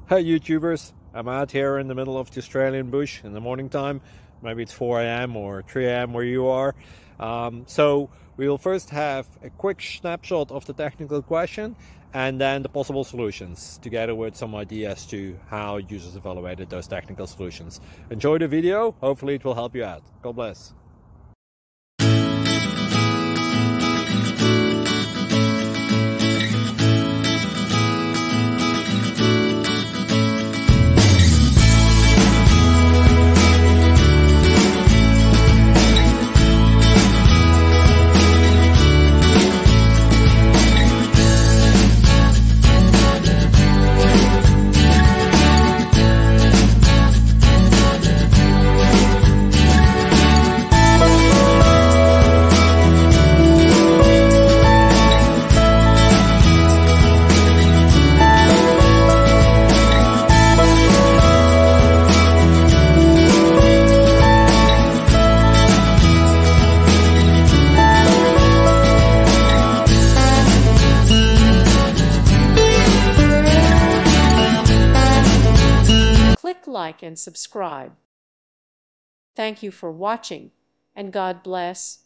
Hey YouTubers, I'm out here in the middle of the Australian bush in the morning time. Maybe it's 4 a.m. or 3 a.m. where you are. So we will first have a quick snapshot of the technical question and then the possible solutions, together with some ideas to how users evaluated those technical solutions. Enjoy the video, hopefully it will help you out. God bless. Click like and subscribe. Thank you for watching, and God bless.